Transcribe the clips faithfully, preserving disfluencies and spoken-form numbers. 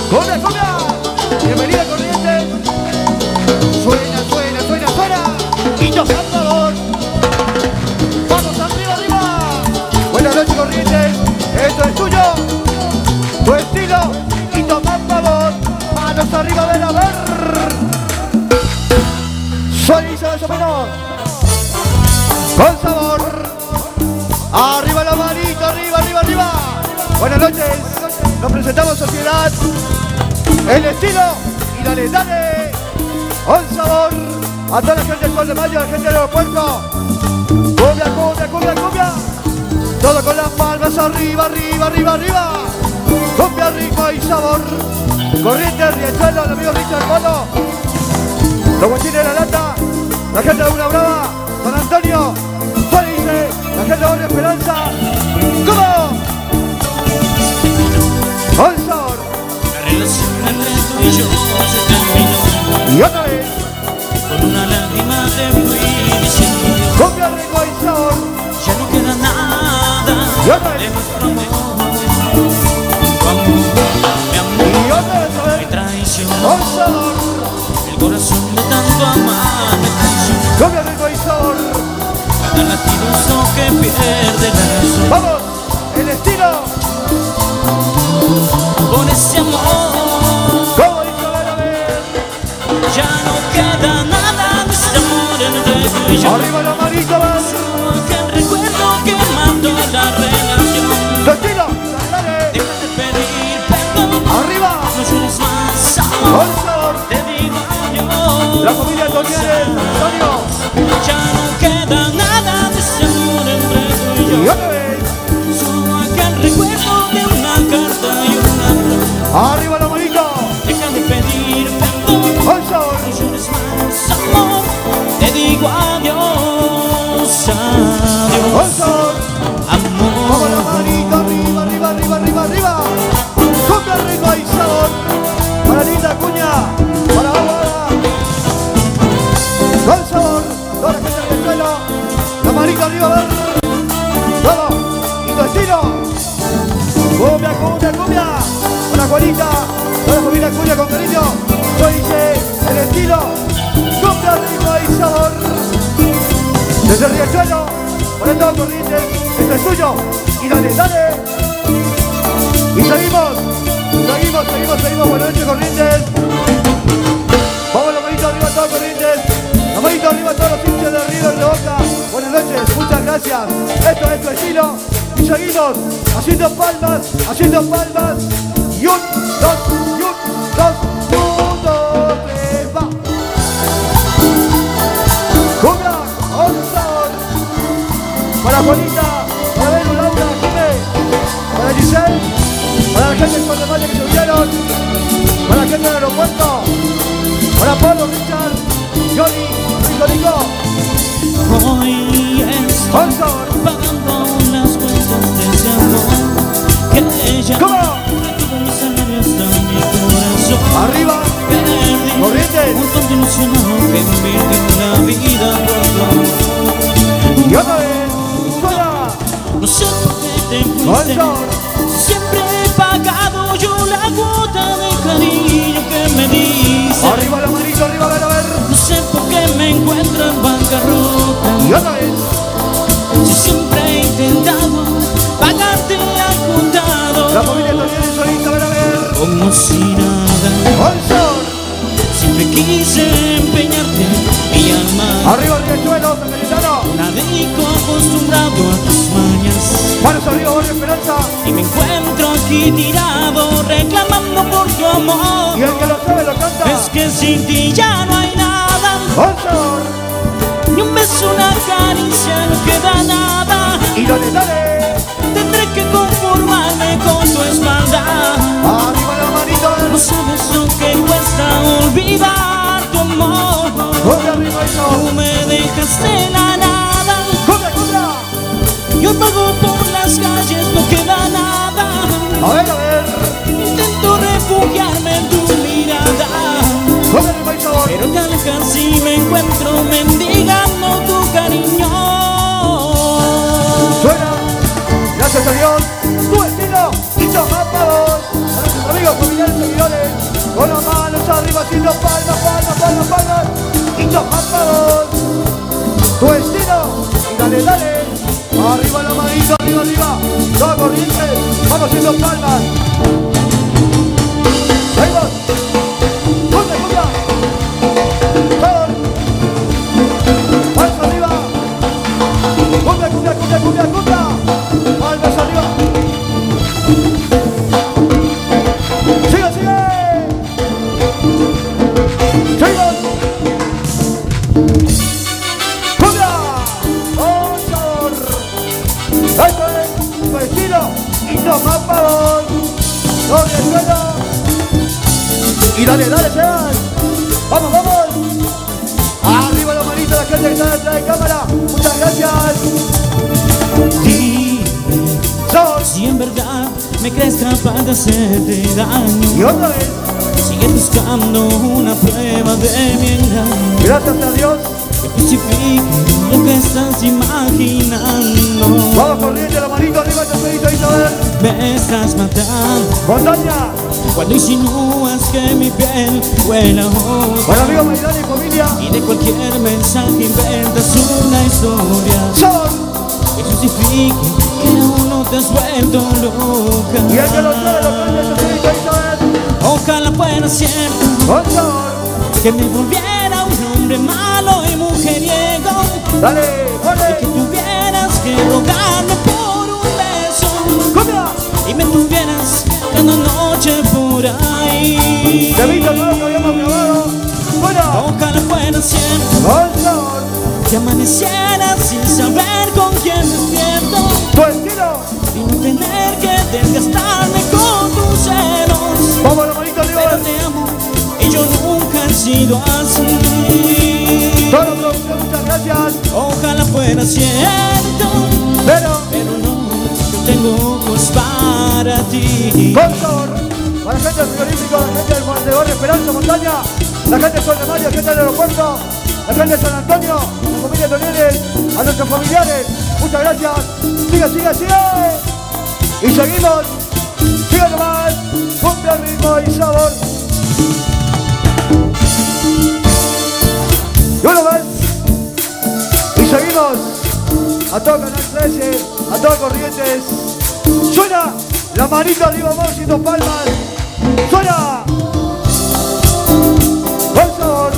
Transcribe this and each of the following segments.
¡Cumbia, cumbia! Bienvenida, Corrientes. Suena, suena, suena, suena. Y nos vamos. Vamos arriba, arriba. Buenas noches, Corrientes. Esto es tuyo. Tu estilo. Y nos vamos. Manos arriba, ven a ver. Sueniza más o menos. Con sabor. Arriba la manito, arriba, arriba, arriba. Buenas noches. Nos presentamos, sociedad. El estilo. Y dale, dale. Con sabor. A toda la gente del Sol de Mayo, a la gente del aeropuerto. Cumbia, cumbia, cumbia, cumbia. Todo con las palmas arriba, arriba, arriba, arriba. Cumbia, ritmo y sabor. Corrientes, Riachuelo, el amigo Richard Mono. Los guachines de la lata. La gente de Una Brava. San Antonio. Felice. La gente de Barrio Esperanza. ¿Cómo? Con sabor. La relación entre tú y yo se terminó. Y otra vez. Con una lágrima te fui diciendo. Cumbia, ritmo y sabor. Ya no queda nada Y otra vez. de nuestro amor. Tu amor, mi amor, Y otra vez, a mi ver. traición. Con sabor. El corazón de tanto amar me traicionó. Cumbia, ritmo y sabor. Tan latidoso que pierde la razón. Vamos. El estilo. Con ese amor ¿Cómo dice? A ver, a ver. ya no queda nada de ese amor entre tú y yo. Arriba la manito, vas. Aquel recuerdo que mató la relación. Tu estilo. Dale, dale. Deja de pedir perdón. Arriba. No llores más, Con amor. sabor. Te digo adiós. La familia Antonieres. Antonio. Ya no queda nada de ese amor entre tú y Y yo. otra vez. Solo aquel recuerdo de una carta y una flor. Arriba la manito. Deja de pedir perdón. Con sabor. No llores más, amor. Te digo adiós, adiós. Con sabor. Vamos la Amor. manito. Arriba, arriba, arriba, arriba, arriba. Cumbia, ritmo y sabor. Para linda cuña. Para agua. Con sabor. Toda la gente del suelo. La manito arriba, a ver. Vamos. Y tu estilo. Cumbia, cumbia, cumbia. Hola, Juanita. Toda la familia cuña con cariño. Yo hice el estilo. Cumbia, ritmo y sabor. Desde el Riachuelo. Para todo Corrientes. Esto es tuyo. Y dale, dale. Y seguimos. Seguimos, seguimos, seguimos. Buenas noches, Corrientes. Vamos la manito arriba a todos Corrientes. La manito arriba a todos los hinchas de River de Boca. Buenas noches, muchas gracias. Esto es tu estilo. Y seguimos haciendo palmas, haciendo palmas. Y un, dos, y un, dos, un, dos, tres, va. Cumbia, con sabor. Para Juanita, para Belu, Laura, Jimé, para Giselle, para la gente del Sol de Mayo que se unieron, para la gente del aeropuerto, para Pablo, Richard, Johnny, Rico, Nico. Hoy estoy Con sabor. pagando las cuentas de ese amor que ella ¿Cómo? retuvo mis anhelos de mi corazón. Arriba. Perdí Corrientes. un tonto ilusionado que invirtió la vida por tu amor. Y otra vez, suena. No sé por qué te Con fuiste. sabor. Siempre he pagado yo la cuota de cariño que me dices. Arriba la manito, arriba, a ver, a ver. No sé por qué me encuentro en bancarrota. Y otra vez. Si siempre he intentado pagarte al contado. La familia Antonieres solita, a ver, a ver. Como si nada. Con sabor. Siempre quise empeñarte mi alma. Arriba el Riachuelo, San Cayetano. Un adicto acostumbrado a tus mañas. Manos arriba, Barrio Esperanza. Y me encuentro aquí tirado reclamando por tu amor. Y el que lo sabe lo canta. Es que sin ti ya no hay nada. Con sabor. Ni un beso, una caricia, no queda nada. Y dale, dale. Tendré que conformarme con tu espalda. Arriba la manito. No sabes lo que cuesta olvidar tu amor. Cumbia, arriba y Tú sabor. me dejaste en la nada. Cumbia, cumbia. Yo vago por las calles, no queda nada. A ver, a ver. Intento refugiarme en tu mirada, Cumbia, arriba y sabor. pero te alejas y me encuentro mendigando tu cariño. Suena. Gracias a Dios. Tu estilo. Y toma para vos. Para nuestros amigos. amigos, familiares, seguidores, con las manos arriba, haciendo palmas, palmas, palmas, palmas, y tocando tu estilo, y dale, dale, arriba la manito, arriba, arriba, toda corriente, vamos haciendo palmas. Vamos, cumbia, cumbia, todos, palmas arriba, cumbia, cumbia, cumbia, cumbia, cumbia, palmas arriba. Sigue, sigue, seguimos. Cumbia, con sabor, eso es, tu estilo, y toma pavón, sobre el suelo. Y dale, dale, Sebas. Vamos, vamos. Arriba la manita, la gente que está detrás de cámara. Muchas gracias. Dime Son. si en verdad me crees capaz de hacerte daño. Y otra vez. Sigue buscando una prueba de mi engaño. Gracias a Dios. Que justifique lo que estás imaginando. Vamos corriendo, la manita arriba, te pedito, Isabel. Me estás matando Montaña. cuando insinúas que mi piel huele a otra. Bueno, amigos, Mayrani y familia. Y de cualquier mensaje inventas una historia Son. que justifique que aún no te has vuelto loca. Y el que lo trae, lo trae, te pedito, Isabel. Ojalá fuera cierto Con sabor. que me volviera un hombre malo y mujeriego, Dale, y que dale. tuvieras que rogarme por un beso Cumbia. y me tuvieras cada noche por ahí. Te visto todo lo que habíamos grabado. Bueno. Ojalá fuera cierto Con sabor. que amaneciera sin saber con quién despierto Tu estilo. y no tener que desgastarme con tus celos. Vamos, la manita arriba. Pero te amo y yo nunca he sido así. Todo producción, muchas gracias. Ojalá fuera cierto, Pero, pero no, yo tengo ojos para ti. con sabor. Para la gente del frigorífico, la gente del Montegorri, Esperanza, Montaña, la gente de Sol de Mayo, la gente del aeropuerto, la gente de San Antonio, la familia Tonieles, a nuestros familiares, muchas gracias. Sigue, sigue, sigue. Y seguimos. Sigue nomás. Cumbia, ritmo y sabor. Y uno más. Y seguimos. A todo Canal trece, a todo Corrientes. Suena la manita arriba, vamos haciendo palmas. Suena. Con sabor.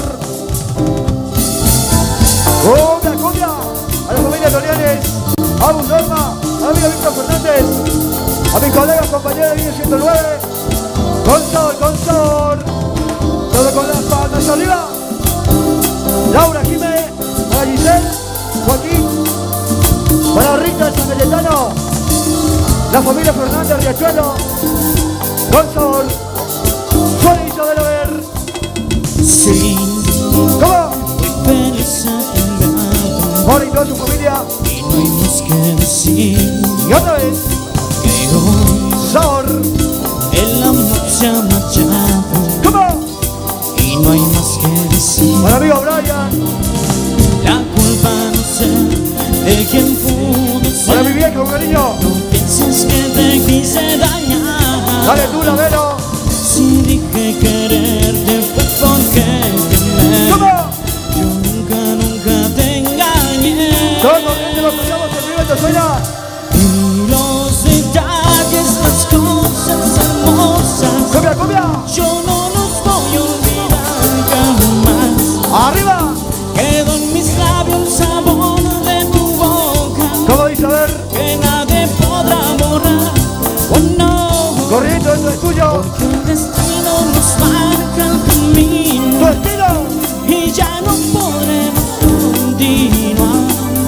Cumbia, cumbia. A la familia Torianes, a Gus Norma, a mi amigo Víctor Fernández, a mis colegas, compañeros de Vive ciento nueve. Con sabor, con sabor. Todo con las palmas arriba. Laura, Jiménez, para Giselle, Joaquín, para Rita de San Cayetano, la familia Fernández, Riachuelo, con sabor. Suena Isabel a ver. Sí, ¿Cómo? muy feliz engañado Mora y toda su familia. y no hay más que decir Y otra vez. que hoy Sabor. el amor se ha marchado ¿Cómo? y no hay más que decir. Para amigo Brian. La culpa no sé de quién pudo Para mi ser. viejo, cariño. No pienses que te quise dañar. Dale tú, la Vero. Si dije quererte fue porque te ¿Cómo? amé. Yo nunca, nunca te engañé. Todos corriendo, los peleamos en vivo, esto suena. Y los detalles, las cosas hermosas, Cumbia, cumbia. yo no los voy a olvidar jamás. Arriba. Quedó en mis labios el sabor de tu boca, ¿Cómo dice? A ver. que nadie podrá borrar. Oh no, Corriendo, esto es tuyo. que el destino nos marca el camino Tu estilo. y ya no podremos continuar.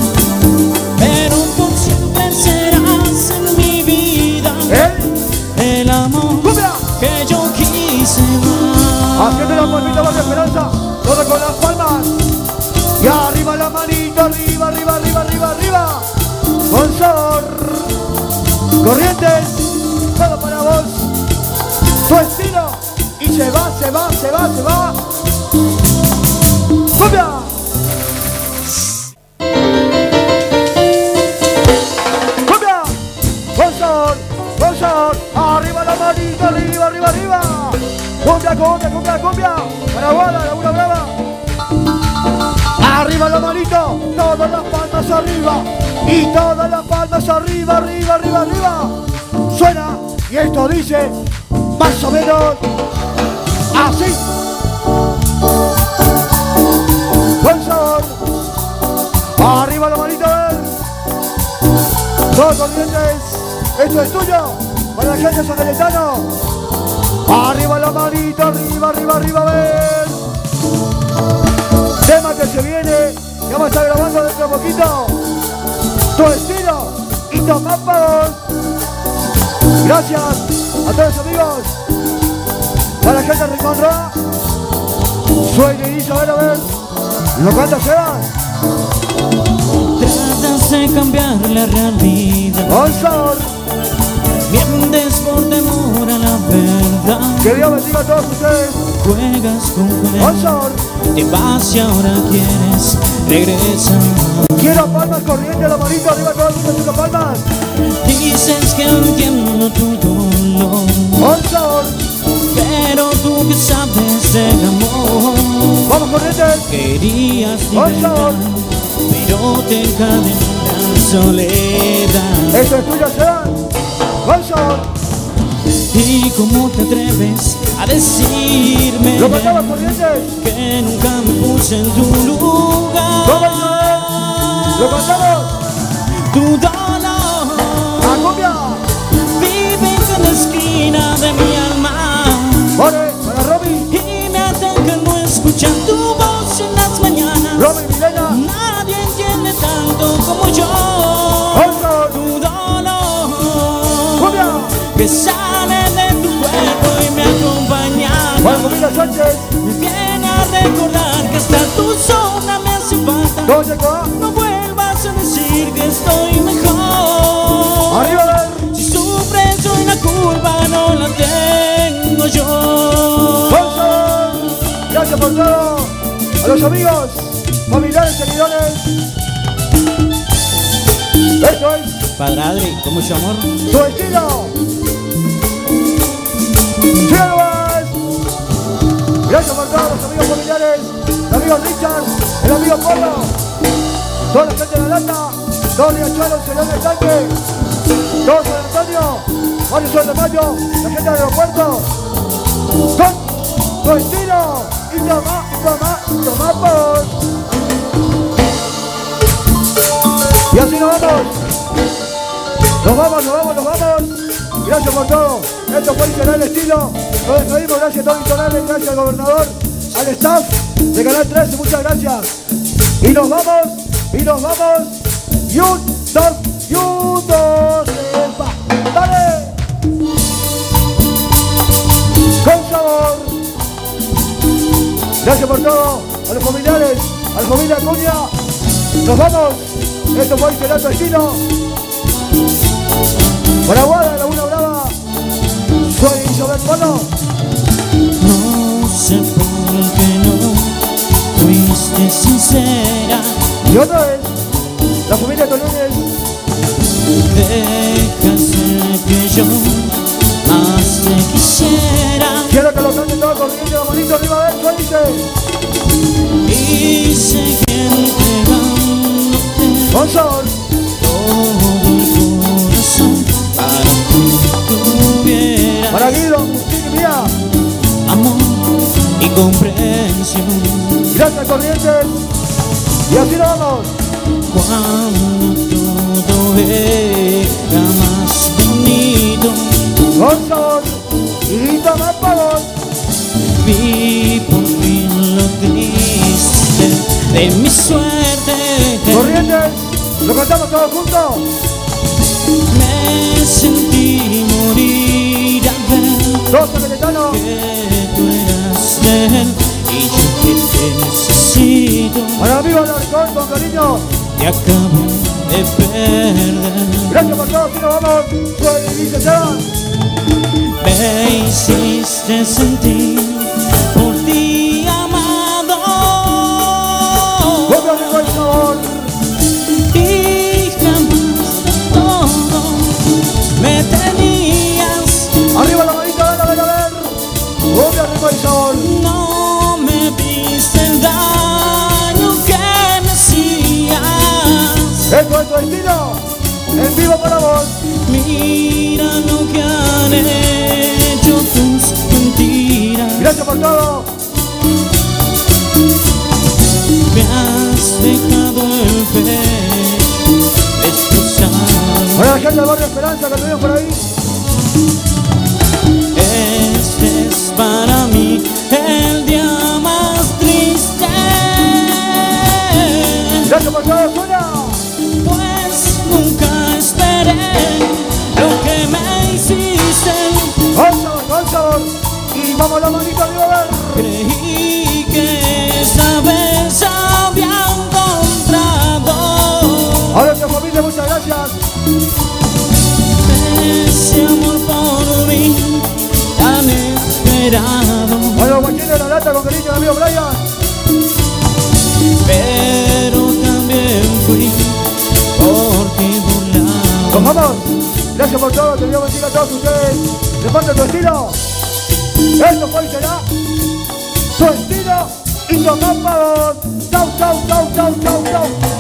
Pero por siempre serás en mi vida ¿Eh? el amor Cumbia. que yo quise más. Haciendo la palmita más de esperanza. Todo con las palmas. Y arriba la manita, arriba, arriba, arriba, arriba, arriba. Con sabor. Corrientes. Todo para vos. Tu estilo. Y se va, se va, se va, se va. ¡Cumbia! ¡Cumbia! ¡Con sabor! ¡Con sabor! ¡Arriba la manita! ¡Arriba, arriba, arriba! Cumbia, cumbia, cumbia, cumbia. Paraguada, Laguna Brava. Arriba la manito, todas las palmas arriba. Y todas las palmas arriba, arriba, arriba, arriba. Suena y esto dice más o menos así. Buen sabor. Arriba la manito, a ver. Todos corrientes. Esto es tuyo. Para la gente de San Cayetano. Arriba la manito, arriba, arriba, arriba, a ver. Tema que se viene, que vamos a estar grabando dentro de poquito. Tu estilo y tomar pagos. Gracias a todos los amigos. Para la gente de Rincón Roa. Sueño y dice, a ver, a ver. ¿Lo cuánto se van? Tratas de cambiar la realidad. Con sabor. Mientes por temor a la verdad. Que Dios bendiga a todos ustedes. Juegas con Con fuego. sabor. Te vas y ahora quieres regresar. Quiero palmas corrientes, la manito arriba, todo el mundo haciendo palmas. Dices que entiendo tu dolor, Con sabor. pero tú que sabes del amor. Vamos corrientes. Querías Con sabor. libertad, pero te encadena la soledad. Esto es tuyo, será. Con sabor. ¿Y cómo te atreves a decirme Lo cantamos corrientes. que nunca me puse en tu lugar? ¿Cómo es? Lo cantamos. Tu dolor A cumbia. vive en cada esquina de mi alma Ore, para Romy. y me ataca no escuchar tu voz en las mañanas. Romy, Milena. Nadie entiende tanto como yo. Con sabor. Tu dolor Cumbia. que sale de tu cuerpo y me acompaña. Para Camila Sánchez. Me viene a recordar que hasta tu zona me hace falta. ¿Cómo se va? No vuelvas a decir que estoy mejor. Arriba, a ver. Si sufres hoy la culpa no la tengo yo. Con sabor. Gracias por todo. A los amigos, familiares, seguidores. Esto es Padre Adri, con mucho amor. tu estilo. ¡Síganos! Gracias por todos los amigos familiares, el amigo Richard, el amigo Polo, toda la gente de la lata, todos Riachuelos, el señor del tanque, todos San Antonio, Mario Sol de Mayo, la gente del aeropuerto, con tu estilo y toma, y toma, y tomamos. Y así nos vamos. Nos vamos, nos vamos, nos vamos. Gracias por todo. Esto fue Canal Estilo. Nos despedimos. Gracias a todos los canales, gracias al gobernador, al staff de Canal trece. Muchas gracias. Y nos vamos, y nos vamos. Y un, dos, y un, dos, tres, va. ¡Dale! Con sabor. Gracias por todo. A los familiares, a la familia Acuña. Nos vamos. Esto fue Canal Estilo. Paraguada, Laguna Brava. Soy Isabel Polo. No sé por qué no fuiste sincera. Y otra vez, la familia Tolones. Dejaste que yo más te quisiera. Quiero que lo canten todos corriendo, la manito arriba de él, dice. Y seguí entregándote Con sabor. todo el corazón para que tuvieras Para Guido, Agustín y Mía. amor y comprensión. Gracias, Corrientes. Y así nos vamos. Cuando todo era más bonito, Con sabor. Y toma pavos. vi por fin lo triste de mi suerte. Corrientes. Lo cantamos todos juntos. Me sentí morir al ver Todos Cayetano. que tú eras de él y yo que te necesito. Para el amigo Alarcón, con cariño. Te acabo de perder. Gracias por todo, así nos vamos. Soy Dice Seba. Me hiciste sentir por ti amado Copia de buen sabor. y jamás de todo me tenías. Arriba la manita, ven a ver, a ver. Copia de lo que han hecho tus mentiras. Gracias por todo. Me has dejado el pecho destrozado. Para la gente del barrio Esperanza que tenemos por ahí. Este es para mí el día más triste. Gracias por todo, suena. Pues nunca esperé lo que me hiciste. Con sabor, con sabor. Y vamos la manita arriba a ver. Creí que esta vez había encontrado Ahora tu familia, muchas gracias. ese amor por mí tan esperado. Bueno, guachines de la lata con cariño, amigo Brian. Pero también fui por ti burlado. Nos vamos. Gracias por todo. Te Dios bendiga a todos ustedes. Reparte tu estilo. Esto fue y será su estilo y tomamos. Chau, chau, chau, chau, chau, chau.